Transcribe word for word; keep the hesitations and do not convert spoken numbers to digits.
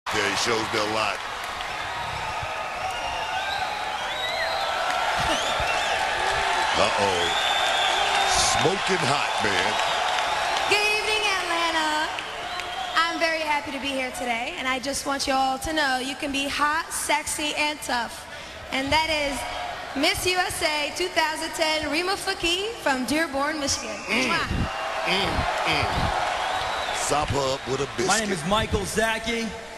there. He shows me a lot. Uh-oh. Smoking hot, man. Good evening, Atlanta. I'm very happy to be here today, and I just want you all to know you can be hot, sexy, and tough. And that is Miss U S A two thousand ten Rima Fakih from Dearborn, Michigan. Mm. Mm, mm. Sop her up with a biscuit. My name is Michael Zaki.